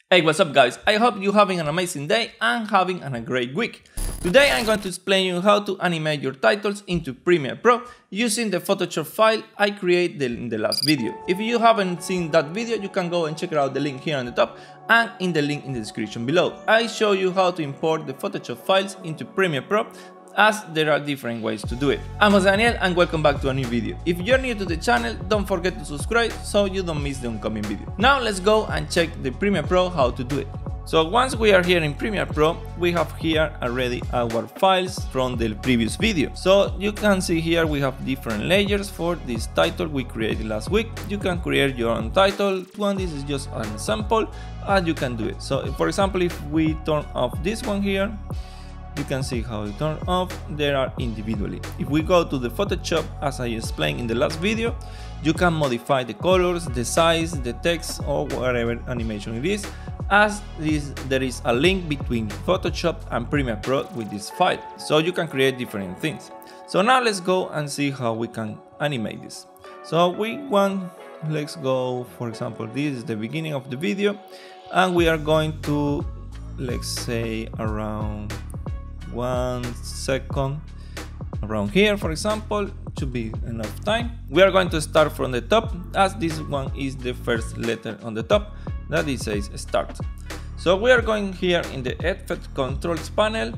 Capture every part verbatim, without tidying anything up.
Hey, what's up guys? I hope you're having an amazing day and having a great week. Today I'm going to explain you how to animate your titles into Premiere Pro using the Photoshop file I created in the last video. If you haven't seen that video, you can go and check out the link here on the top and in the link in the description below. I show you how to import the Photoshop files into Premiere Pro, as there are different ways to do it. I'm Jose Daniel and welcome back to a new video. If you're new to the channel, don't forget to subscribe so you don't miss the oncoming video. Now let's go and check the Premiere Pro how to do it. So once we are here in Premiere Pro, we have here already our files from the previous video. So you can see here we have different layers for this title we created last week. You can create your own title. One, this is just an example and you can do it. So for example, if we turn off this one here, you can see how it turns off. They are individually. If we go to the Photoshop, as I explained in the last video, you can modify the colors, the size, the text, or whatever animation it is, as this, there is a link between Photoshop and Premiere Pro with this file, so you can create different things. So now let's go and see how we can animate this. So we want, let's go, for example, this is the beginning of the video, and we are going to, let's say, around one second around here, for example, should be enough time. We are going to start from the top, as this one is the first letter on the top that it says start. So we are going here in the Effect Controls panel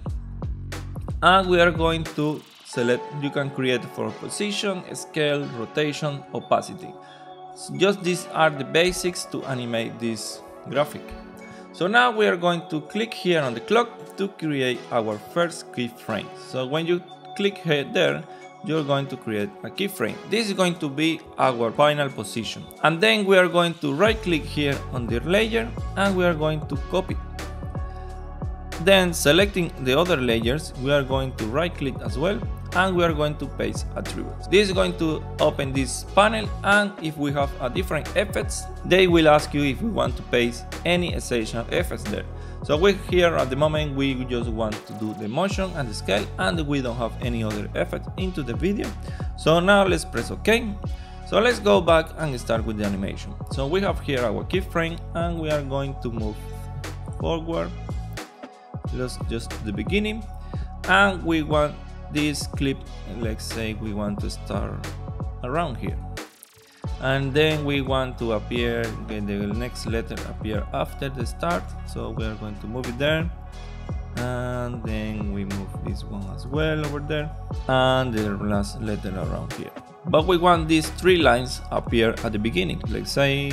and we are going to select, you can create for position, scale, rotation, opacity. So just these are the basics to animate this graphic. So now we are going to click here on the clock to create our first keyframe. So when you click here there, you're going to create a keyframe. This is going to be our final position. And then we are going to right click here on the layer and we are going to copy. Then selecting the other layers, we are going to right click as well and we are going to paste attributes. This is going to open this panel, and if we have a different effects, they will ask you if we want to paste any essential effects there. So we here at the moment we just want to do the motion and the scale, and we don't have any other effect into the video. So now let's press OK. So let's go back and start with the animation. So we have here our keyframe and we are going to move forward. Let's just the beginning, and we want this clip, let's say we want to start around here, and then we want to appear, the next letter appear after the start, so we are going to move it there, and then we move this one as well over there, and the last letter around here. But we want these three lines appear at the beginning, let's say,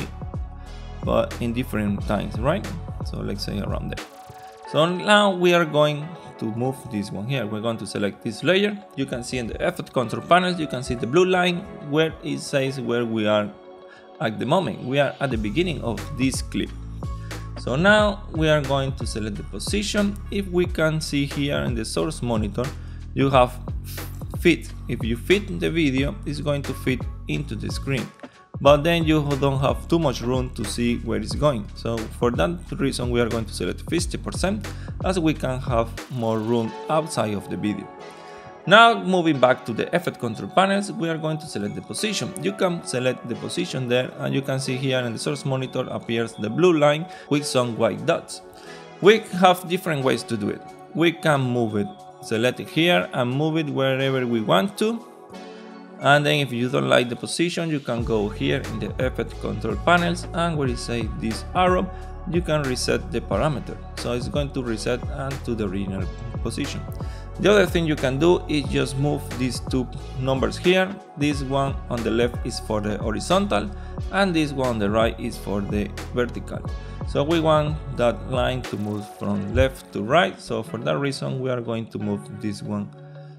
but in different times, right? So let's say around there. So now we are going to move this one here. We're going to select this layer. You can see in the Effect Control panels, you can see the blue line where it says where we are at the moment. We are at the beginning of this clip. So now we are going to select the position. If we can see here in the source monitor, you have fit. If you fit the video, it's going to fit into the screen. But then you don't have too much room to see where it's going. So for that reason we are going to select fifty percent, as we can have more room outside of the video. Now moving back to the Effect Control panels, we are going to select the position. You can select the position there, and you can see here in the source monitor appears the blue line with some white dots. We have different ways to do it. We can move it, select it here and move it wherever we want to. And then if you don't like the position, you can go here in the Effect Control panels, and where it says this arrow, you can reset the parameter. So it's going to reset and to the original position. The other thing you can do is just move these two numbers here. This one on the left is for the horizontal and this one on the right is for the vertical. So we want that line to move from left to right. So for that reason we are going to move this one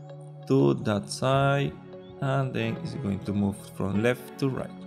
to that side, and then it's going to move from left to right.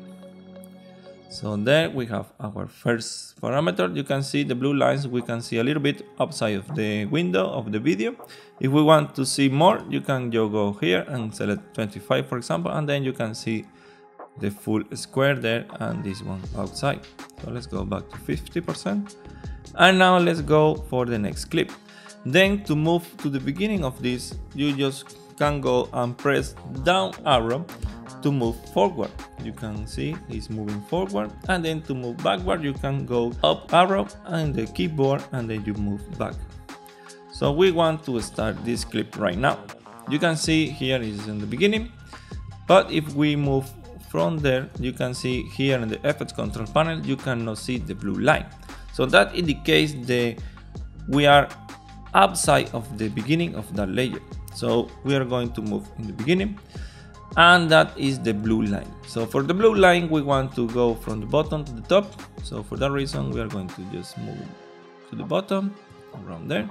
So there we have our first parameter. You can see the blue lines, we can see a little bit outside of the window of the video. If we want to see more, you can just go here and select twenty-five, for example, and then you can see the full square there and this one outside. So let's go back to fifty percent, and now let's go for the next clip. Then to move to the beginning of this, you just can go and press down arrow to move forward. you can see it's moving forward, and then to move backward you can go up arrow and the keyboard and then you move back. So we want to start this clip right now. You can see here is in the beginning, but if we move from there, you can see here in the effects control panel you cannot see the blue line. So that indicates the we are outside of the beginning of that layer. So we are going to move in the beginning, and that is the blue line. So for the blue line we want to go from the bottom to the top. So for that reason we are going to just move to the bottom around there,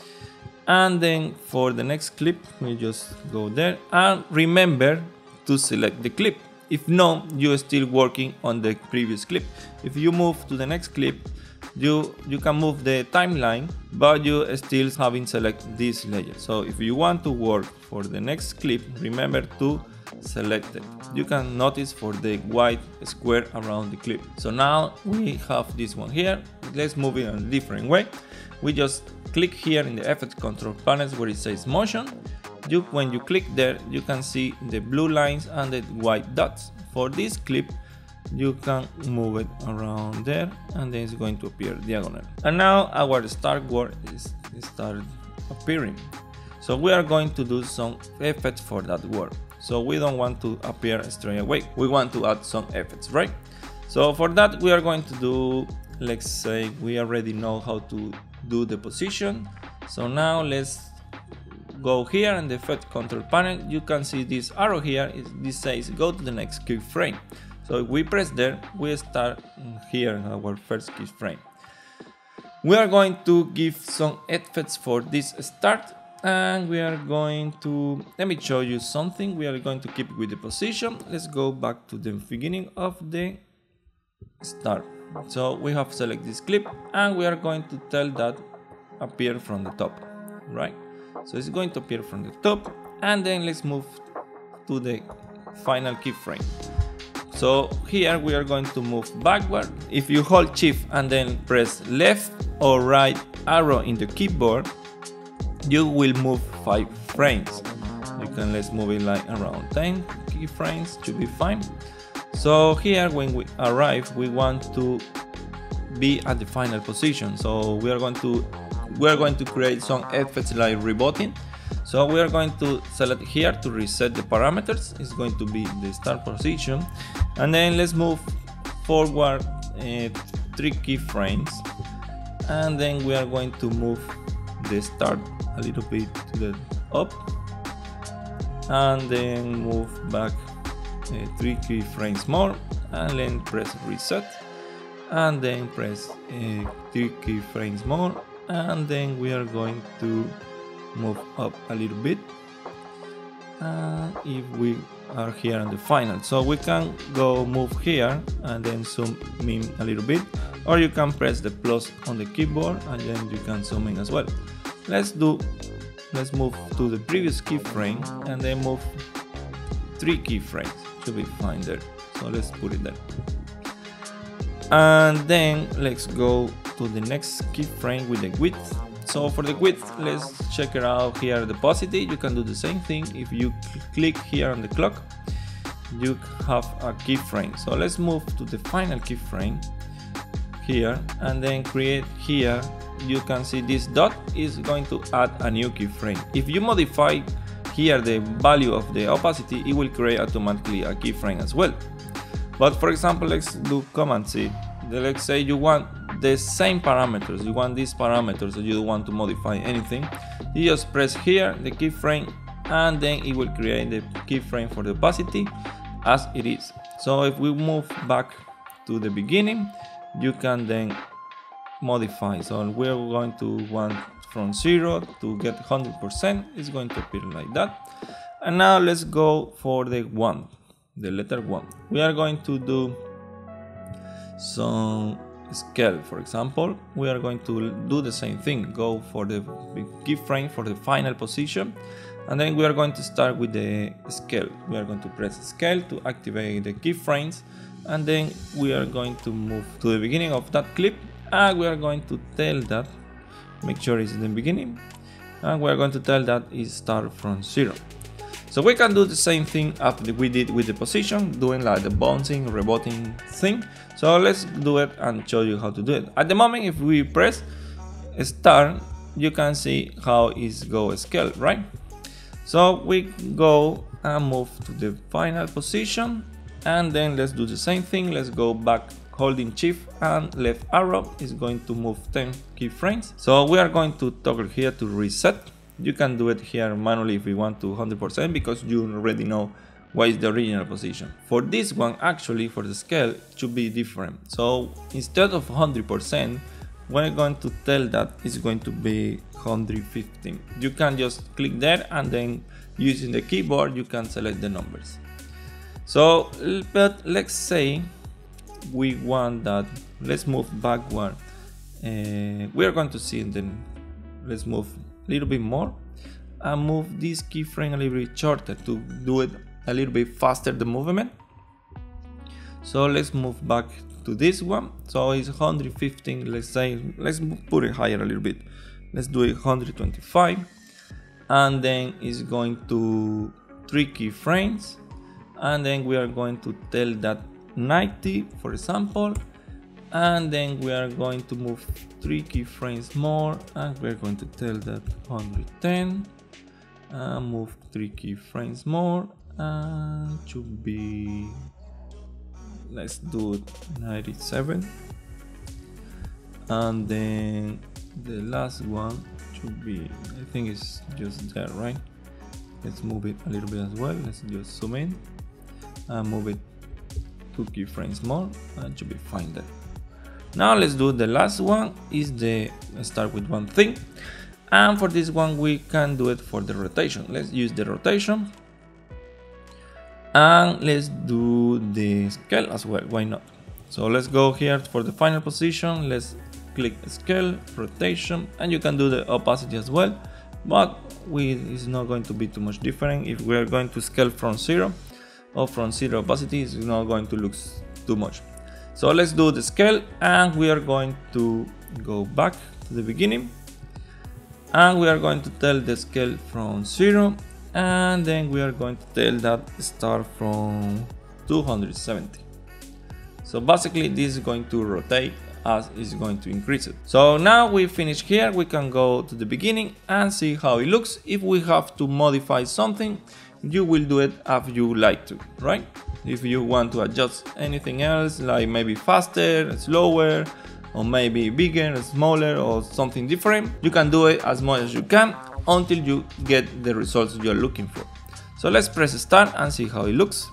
and then for the next clip we just go there, and remember to select the clip. If no, you're still working on the previous clip. If you move to the next clip, you you can move the timeline, but you still haven't selected this layer. So if you want to work for the next clip, remember to select it. You can notice for the white square around the clip. So now we have this one here. Let's move it in a different way. We just click here in the effects control panels where it says motion. You, when you click there, you can see the blue lines and the white dots. For this clip, you can move it around there, and then it's going to appear diagonal. And now our start word is started appearing. So we are going to do some effects for that word. So we don't want to appear straight away. We want to add some effects, right? So for that, we are going to do, let's say we already know how to do the position. So now let's go here in the effect control panel. You can see this arrow here. This says go to the next keyframe. So if we press there, we start here in our first keyframe. We are going to give some effects for this start, and we are going to, let me show you something. We are going to keep with the position. Let's go back to the beginning of the start. So we have select this clip, and we are going to tell that appear from the top, right? So it's going to appear from the top, and then let's move to the final keyframe. So here we are going to move backward. If you hold shift and then press left or right arrow in the keyboard, you will move five frames. You can, let's move it like around ten keyframes, should be fine. So here when we arrive, we want to be at the final position. So we are going to we are going to create some effects like rebooting. So we are going to select here to reset the parameters. It's going to be the start position, and then let's move forward uh, three keyframes, and then we are going to move the start a little bit to the up, and then move back uh, three keyframes more, and then press reset, and then press uh, three keyframes more, and then we are going to move up a little bit. And if we are here on the final, so we can go move here and then zoom in a little bit, or you can press the plus on the keyboard and then you can zoom in as well. Let's do let's move to the previous keyframe and then move three keyframes, should be fine there. So let's put it there, and then let's go to the next keyframe with the width. So for the width, let's check it out here, the opacity. You can do the same thing. If you cl click here on the clock, you have a keyframe. So let's move to the final keyframe here, and then create here. You can see this dot is going to add a new keyframe. If you modify here the value of the opacity, it will create automatically a keyframe as well. But for example, let's do Command C. Let's say you want the same parameters, you want these parameters, so you don't want to modify anything. You just press here the keyframe, and then it will create the keyframe for the opacity as it is. So if we move back to the beginning, you can then modify. So we're going to want from zero to get one hundred percent. It's going to appear like that. And now let's go for the one, the letter one. We are going to do some scale. For example, we are going to do the same thing, go for the keyframe for the final position, and then we are going to start with the scale. We are going to press scale to activate the keyframes, and then we are going to move to the beginning of that clip, and we are going to tell that, make sure it's in the beginning, and we are going to tell that it start from zero. So we can do the same thing after we did with the position, doing like the bouncing, rebooting thing. So let's do it and show you how to do it. At the moment, if we press start, you can see how it's go scale, right? So we go and move to the final position, and then let's do the same thing. Let's go back, holding shift and left arrow is going to move ten keyframes. So we are going to toggle here to reset. You can do it here manually if you want to one hundred percent, because you already know what is the original position. For this one, actually for the scale, it should be different. So instead of one hundred percent, we're going to tell that it's going to be one hundred fifteen. You can just click there, and then using the keyboard you can select the numbers. So but let's say we want that, let's move backward. Uh, we are going to see then, let's move a little bit more and move this keyframe a little bit shorter to do it a little bit faster, the movement. So let's move back to this one. So it's one hundred fifteen. Let's say, let's put it higher a little bit. Let's do it one hundred twenty-five, and then it's going to three keyframes, and then we are going to tell that ninety, for example, and then we are going to move three keyframes more, and we're going to tell that one hundred ten, and move three keyframes more, and should be, let's do ninety-seven, and then the last one should be, I think it's just there, right? Let's move it a little bit as well. Let's just zoom in and move it two keyframes more, and should be fine there. Now let's do the last one, is the start with one thing, and for this one we can do it for the rotation. Let's use the rotation, and let's do the scale as well, why not? So let's go here for the final position, let's click scale, rotation, and you can do the opacity as well, but we it's not going to be too much different. If we are going to scale from zero or from zero opacity, it's not going to look too much. So let's do the scale, and we are going to go back to the beginning, and we are going to tell the scale from zero, and then we are going to tell that start from two hundred seventy. So basically this is going to rotate as it's going to increase it. So now we finish here, we can go to the beginning and see how it looks. If we have to modify something, you will do it as you like to, right? If you want to adjust anything else, like maybe faster, slower, or maybe bigger, smaller, or something different, you can do it as much as you can until you get the results you're looking for. So let's press start and see how it looks.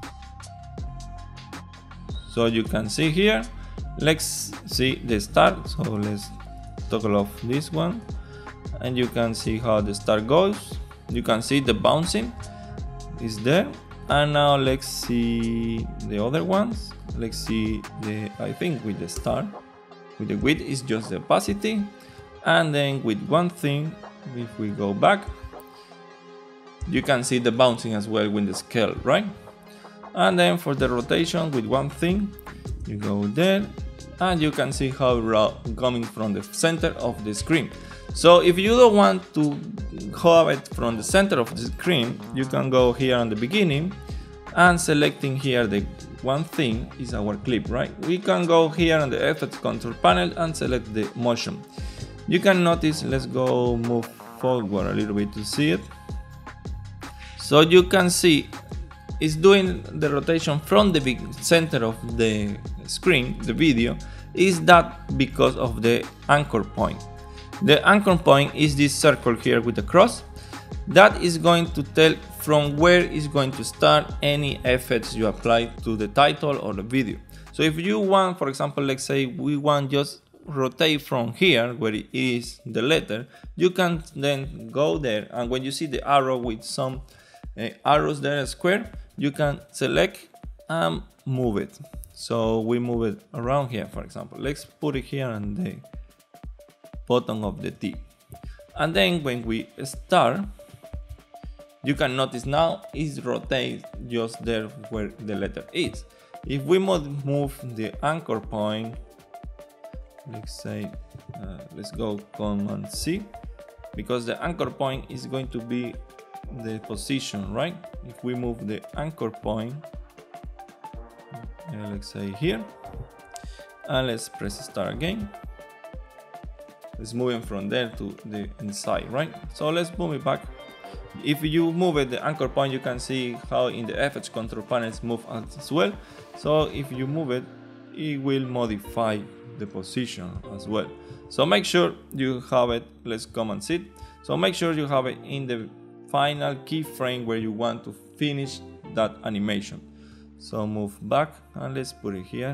So you can see here, let's see the start. So let's toggle off this one, and you can see how the start goes. You can see the bouncing is there. And now let's see the other ones. Let's see the, I think with the start, with the width is just the opacity, and then with one thing, if we go back, you can see the bouncing as well with the scale, right? And then for the rotation with one thing, you go there, and you can see how raw coming from the center of the screen. So if you don't want to have it from the center of the screen, you can go here on the beginning and selecting here the one thing is our clip, right? We can go here on the effects control panel and select the motion. You can notice, let's go move forward a little bit to see it. So you can see it's doing the rotation from the big center of the screen, the video. Is that because of the anchor point? The anchor point is this circle here with the cross. That is going to tell from where is going to start any effects you apply to the title or the video. So if you want, for example, let's say we want just rotate from here where it is the letter, you can then go there, and when you see the arrow with some uh, arrows there, a square, you can select and move it. So we move it around here, for example. Let's put it here on the bottom of the T. And then when we start, you can notice now it's rotate just there where the letter is. If we move the anchor point, let's say, uh, let's go Command C, because the anchor point is going to be the position, right? If we move the anchor point, uh, let's say here, and let's press start again. It's moving from there to the inside, right? So let's move it back. If you move it, the anchor point, you can see how in the F X control panels move as well. So if you move it, it will modify the position as well. So make sure you have it. Let's come and see it. So make sure you have it in the final keyframe where you want to finish that animation. So move back and let's put it here.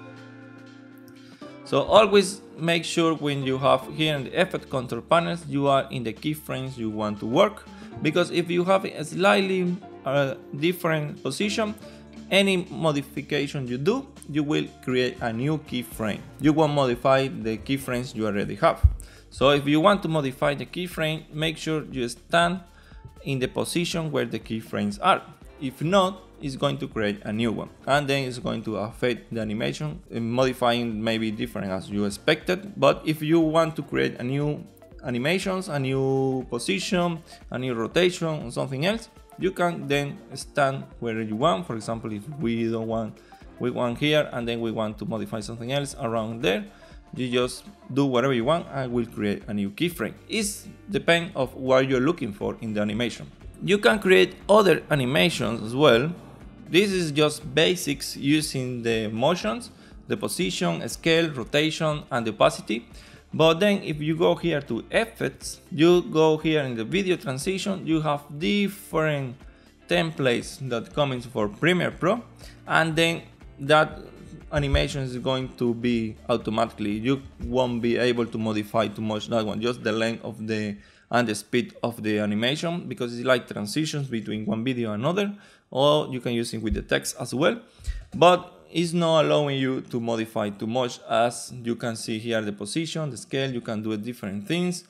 So always make sure when you have here in the effect control panels, you are in the keyframes you want to work, because if you have a slightly uh, different position, any modification you do, you will create a new keyframe. You won't modify the keyframes you already have. So if you want to modify the keyframe, make sure you stand in the position where the keyframes are. If not, it's going to create a new one, and then it's going to affect the animation, modifying maybe different as you expected. But if you want to create a new animations, a new position, a new rotation, or something else, you can then stand where you want. For example, if we don't want, we want here, and then we want to modify something else around there, you just do whatever you want and will create a new keyframe. It depends of what you're looking for in the animation. You can create other animations as well. This is just basics using the motions, the position, scale, rotation, and the opacity. But then if you go here to effects, you go here in the video transition, you have different templates that come in for Premiere Pro, and then that animation is going to be automatically. You won't be able to modify too much that one, just the length of the and the speed of the animation, because it's like transitions between one video and another, or you can use it with the text as well. But it's not allowing you to modify too much. As you can see here, the position, the scale, you can do different things.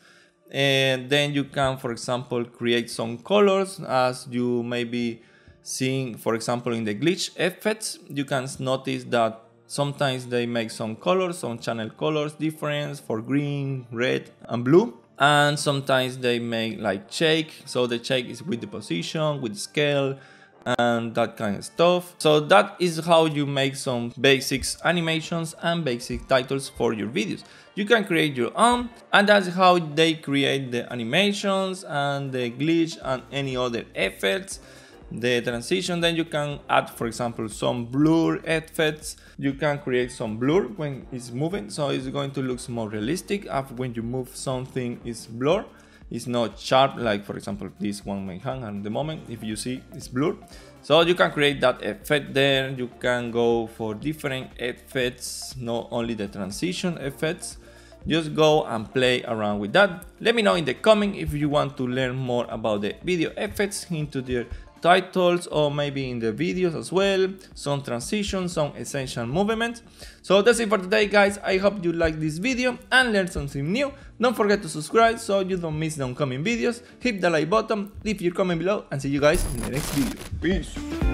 And then you can, for example, create some colors, as you may be seeing, for example, in the glitch effects. You can notice that sometimes they make some colors, some channel colors difference for green, red, and blue. And sometimes they make like shake, so the shake is with the position, with the scale, and that kind of stuff. So that is how you make some basics animations and basic titles for your videos. You can create your own, and that's how they create the animations and the glitch and any other effects, the transition. Then you can add, for example, some blur effects. You can create some blur when it's moving, so it's going to look more realistic. After when you move something, it's blur, it's not sharp, like for example this one may hang at the moment. If you see, it's blur. So you can create that effect there. You can go for different effects, not only the transition effects. Just go and play around with that. Let me know in the comment if you want to learn more about the video effects into their titles, or maybe in the videos as well, some transitions, some essential movements. So that's it for today, guys. I hope you like this video and learned something new. Don't forget to subscribe so you don't miss the upcoming videos. Hit the like button, leave your comment below, and see you guys in the next video. Peace.